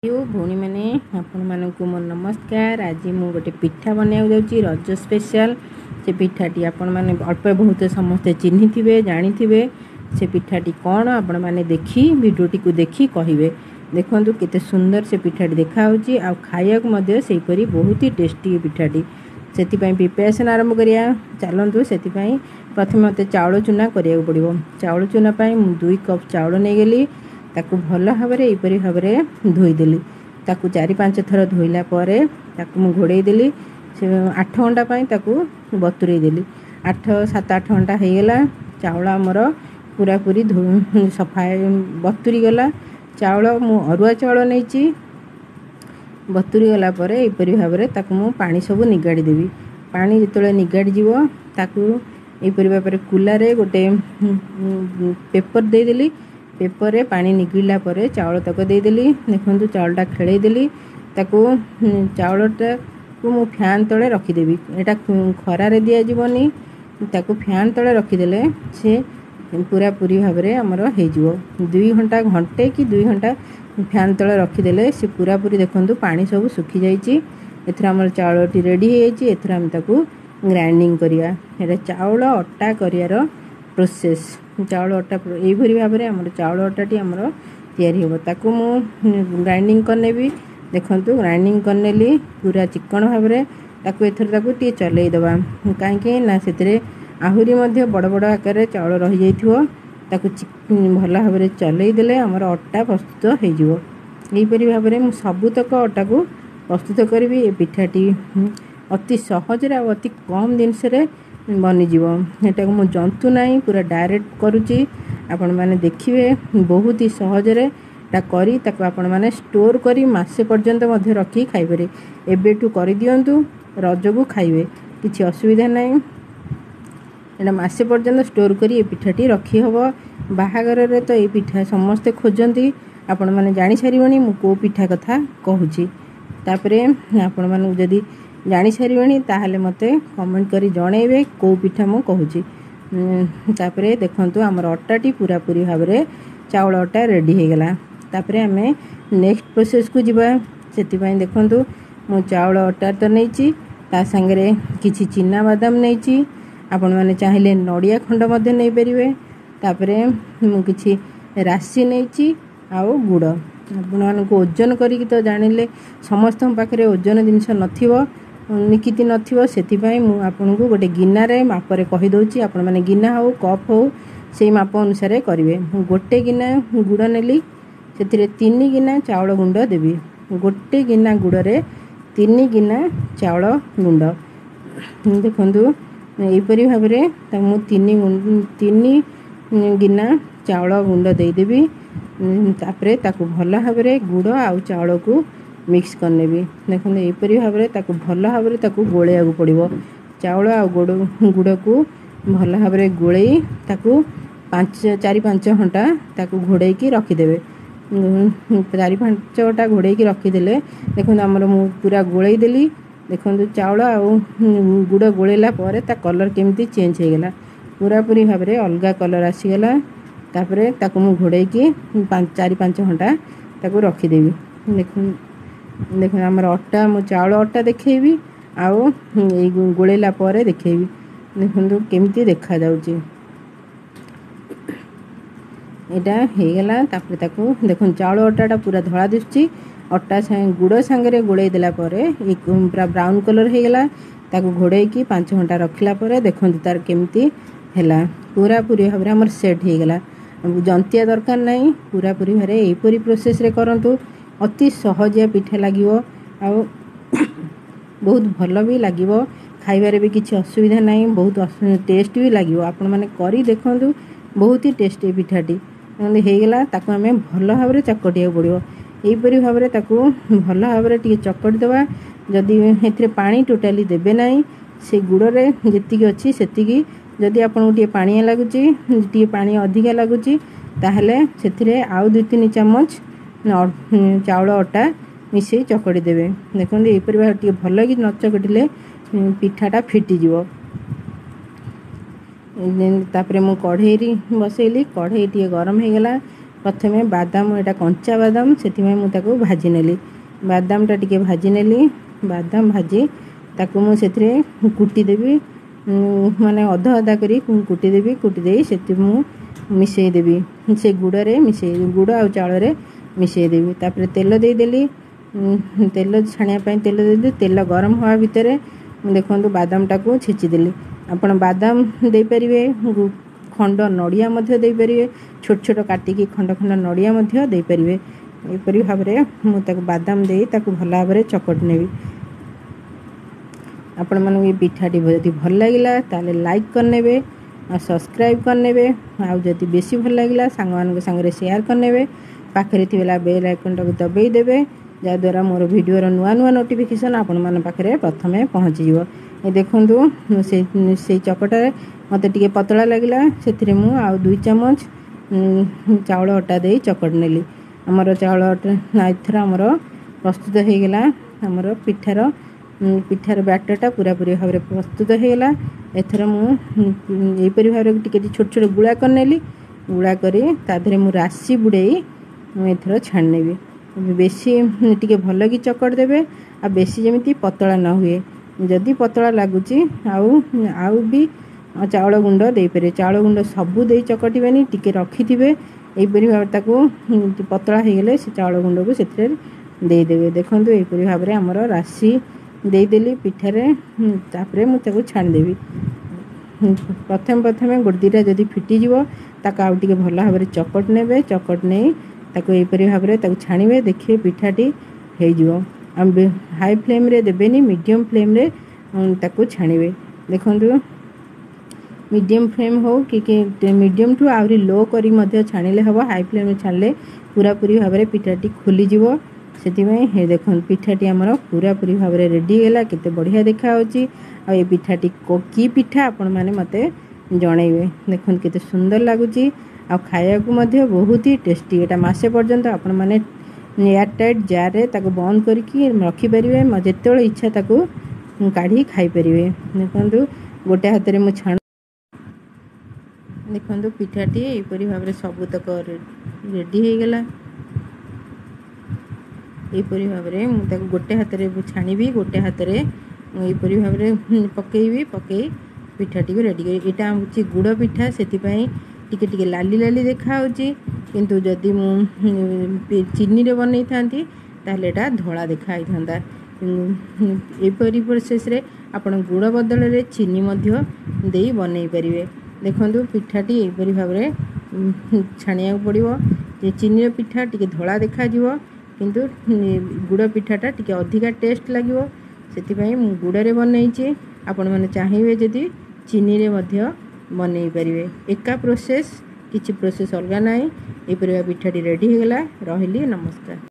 भौणी मैंने आपण मानक मोर नमस्कार। आज मु गोटे पिठा बनाया जाऊँगी रज स्पेशल। से पिठाटी आपण मैंने अल्प बहुत समस्ते चिन्ही थे जानी थे। से पिठाटी कौन आपण मैंने देखी भिडियोटी को देखी कहे देखूँ केते सुंदर से पिठाटी देखा खाया सेपरी बहुत ही टेस्टी पिठाटी। से प्रिपेरेसन आरंभ करिया चलतु। से प्रथम मत चाउल चूना करिया पड़ो। चाउल चूना 2 कप चाउल नहीं गली ताकू भल भाव यहपरी भाव धोईदेली। ताकू 4-5 थर धोइला परे ताकू मु घोड़े देली। 8 घंटा ताकू बतुरे देली। 7-8 घंटा हो गला। चाउल आमर पूरा पूरी सफा बतुरी गला। चाउल मु अरुआ चाउल नहीं बतुरी गला परे यहपरी भाव ताकू मु पानी सब निगाड़ी देवी। पानी जिते निगाड़ी जीव ताकू यहपरी भाव कुलारे गोटे पेपर देदेली। पेपर रे पानी निगड़ला परे चाउल तक देदेली। देखो चाउलटा खेलदेली। ताकू चाउलटा को मु फैन तले रखीदेवी। एटा खरारे दिया जीवनी। ताकू फैन तले रखीदेले से पूरा पूरी भाव में आमर हो 2 घंटा घंटे कि 2 घंटा फैन तले रखीदेले से पूरा पूरी देखो पानी सब सुखी जाइए। एथर आमर चाउलटी रेडी हो जाइए। एथर आम ताकू ग्राइंडिंग करिया। एटा चाउल अटा करियार प्रोसेस। चाउल अटा यहपरी भाव में आम चाउल अटाटी आमर तैयारी हो ताकू मु ग्राइंडिंग करनेबी। देखंतु ग्राइंडिंग करनेली पूरा चिकन भाव में ताकू एथर ताकू टी चलई दबा कहीं ना से आहुरी मध्य बड़ बड़ आकार चाउल रही जाइथिवो। ताकू भल भाव में चलई देले आमर अटा प्रस्तुत हो जिवो। यहपरी भाव में मु सबुतक अटा को प्रस्तुत करी। ए पिठाटी अति सहज अति कम जिनस बनीजीव। एटा को मु जंतु नहीं पूरा डायरेक्ट करुच्ची। आपण मैंने देखिए बहुत ही सहजरे करी ताकू आपण मैंने स्टोर करी मासे पर्यंत मध्य रखी खाइबरे। एबेठू करि दियंतु रज को खाइबे किछि असुविधा नहीं। एटा मासे पर्यंत स्टोर करी ए पिठाटी रखी हबो। बाहागर रे तो ए पिठा समस्ते खोजंती। आपण मैंने जानि सारिबनी मु को पिठा कथा कहूची। तापरे आपण मानु जदी जानि सारिबनी ताहले मते कमेंट करी जणेबे को पिठा मु कहूची। तापरे देखंतु हमर अट्टाटी पूरा पूरी भाव में चाउल अट्टा रेडी हो गला। तापरे हमें नेक्स्ट प्रोसेस को जीवा। सेति पई देखंतु मु चाउल अट्टा तो नैची ता संगे किछि चिना बादाम नैची। आपण माने चाहिले नडिया खंड मध्ये नै परिबे। तापरे मु किछि राशि नैची आउ गुड़। आपण मानको ओजन करी तो जानिले समस्त पाखरे ओजन जिनिस नथिवो निकिति नथिवो। सेति पई मु आपनको गोटे गिन्नारे मापरे कहि दउची। आपण माने गिन्ना हो कप हो सेई माप अनुसार करिवे। गोटे गिन्ना गुड़ नेली सेतिरे 3 गिन्ना चाउल गुंड देबी। गोटे गिन्ना गुड़रे 3 गिन्ना चाउल गुंड। देखंतु एपरी भाव में मु 3 गिन्ना चाउल गुंड दे देबी। तापरे ताकू भल भाव में गुड़ आउ चाउल को मिक्स करनेबी। देखो यहपरी भाव में ताकू भल भाव में ताकू गोलैया पड़ो। चाउल आ गुड़ को भल भाव में गोलई ताकू 4-5 घंटा ताकू घोड़े की रखीदेवे। 4-5 घंटा घोड़े की रखीदेले देखो आमर मु पूरा गोलई देली। देखो चाउल आ गुड़ गोलैला परे ता कलर केमती चेंज हो गला। पूरा पूरी भाव में अलगा कलर आसीगला। तापरे ताकू मु घोड़े की 4-5 घंटा ताकू रखीदेवी। देखो आमर अट्टा मु चाउल अट्टा देखेबी आउ गोलैला परे देखेबी। देखो केमती देखा जाउची एटा हेगला। तापरे ताकू देखो चाउल अट्टाटा पूरा धला दिसुची। अट्टा गुड़ सांगे गोलई देला परे एक पूरा ब्राउन कलर हेगला। ताकू घोड़े की 5 घंटा रखिला परे देखो तार केमती हैला। पूरा पूरी भाव में हमर सेट हेगला। जंतिया दरकार नहीं। पूरा पूरी भाव यहपरी प्रोसेस रे करंतु अति सहजिया पिठा लागिवो आउ बहुत भल भी लागिवो। खाइबारे भी किसी असुविधा नहीं। बहुत टेस्ट भी लागिवो। आपण माने करी देखंतु बहुत ही टेस्टी पिठाटी हेगला। ताकू आमे भल भाव में चकटिया पड़ो। यहपरी भाव में ताकू भल भाव में टिके चकटी देवा। जदि एथिरे पानी टोटाली देबे नहीं से गुड़रे जेतिकी अछि सेतिकी जदि आपन टिके पानिया लागुची टिके पानी अधिका लागुची ताहले सेथिरे आउ 2-3 चम्मच चाउल अट्टा मिसई चकड़ी देवे। देखो यहपरी भाव टिके भल कि न चकटिले पिठाटा फिटिजिवो। तापरे मु कढ़ई बसैली। कढ़ई टिके गरम हो गला। प्रथमे बादाम एटा कंचा बादाम से मुझे भाजी नेली बादामटा टिके भाजी नेली बादाम भाजी ताकू मुझे कुटीदेवी माने अधा अधा करी कुटीदेवी कुटीदे से मिसईदेवी से गुड़े मिसई गुड़ आ चाउल मिसईदेवी तापर तेल देदेली तेल छाणिया तेल दे तेल गरम हवा भितर देखो बादामटा को छेचिदेली आपण बादाम दे परिवे खंड नड़िया दे परिवे छोट छोट काटिकी खंड खंड नड़िया दे परिवे एपरी भाव में मुझे बादाम दे ताकू भल भाव चकट नेबी आपण मानू ये पिठाटी यदि भल लगिला ताले लाइक करने आ सब्सक्राइब करने आ जदि बेसी भल लगिला सांग मान संगे शेयर करने पाखरे थिबेला बेल आइकन टाको दबाई देबे जद्वारा मोर वीडियो नुआ नुआ नोटिफिकेशन आपण मान पाखरे प्रथमे पहुँची जीवो ये देखंतु से चकटारे मते टिके पतला लगिला सेथिरे मु आ 2 चम्मच चाउल आटा दे चकट नेली हमर चाउल आटा एथर हमर प्रस्तुत हो गला हमर पिठार बैटरटा पूरा पूरी भाव में प्रस्तुत हो गला एथर मुझे भाव टिके छोट छोट गुड़ा कर नेली गुड़ा करी ताधरे मु राशि बुड़ेई एथर छाण नेबी बेसी टिके भल कि चकट देबे आ बेसी जेमिति पतला न हुए जदि पतला लगुच आउ भी चाउल गुंड दे पारे चाउल गुंड सबू दे चकटिबेनी टिके रखिथिबे एपरि भाव ताको पतला हो गले से चाउल गुंड को सेथरे दे देबे देखंतु एपरि भाव रे हमर राशि दे देली पिठारे तापरे मु ताको छाण देबी प्रथम गोड़दीटा जदि फिटी जीवो ताको आउ टिके भल भाव रे चकट नेबे चकट नै ताको एपरि भाव रे ताको छाणिबे देखिए पिठाटी हे जीवो हाई फ्लेम रे देबेनी मीडियम फ्लेम रे ताको छाणिबे देखंतु मीडियम फ्लेम हो कि मीडियम टू आउरी लो करी मध्य छाणिले हबो हाई फ्लेम रे छाणले पूरा पूरी भाव रे पिठाटी खोली जीवो सेतिमै हे देखन पिठाटी हमर पूरा पूरी भाव रे रेडी गेला केते बढ़िया देखा होची आ ए पिठाटी की पिठा आपण माने मते जणैबे देखन केते सुंदर लागुची आ खाया को मध्य बहुत ही टेस्टी एटा मासे पर्यंत आपण माने एयर टाइट जार रे ताको बंद करके रखी परिवे जेतेबेले इच्छा ताको काढ़ी खाई परिवे देखंतु गोटे हाथ रे मु छाण देखंतु पिठाटी एपरि भाव रे सब तक रेडी हो गला एपरि भाव रे मु ताको गोटे हाथ रे छाणीबी गोटे हाथ रे एपरि भाव रे पकेइबी पकेई पिठाटी को रेडी करी एटा होची गुड़ पिठा सेति पई टिके टिके लाली लाली देखा होची किंतु जदि मु चीनी रे बनै थांती ताले एटा धोला देखा आइ थांदा एपरि प्रोसेस रे आपण गुड़ बदल रे चीनी मध्य देई बनै परिवे देखंतु पिठाटी एपरि भाव रे छाणिया पड़िवो जे चीनी रे पिठा टिके धोला देखा जीवो किंतु गुड़ पिठाटा टिके अधिका टेस्ट लागिवो सेति पई मु गुड़ रे बनैछि आपण माने चाहिबे जदि चीनी रे मध्य बनै परिवे एका प्रोसेस किछि प्रोसेस अलगा नाइ एपरि पिठाटी रेडी हो गला रहिली नमस्कार।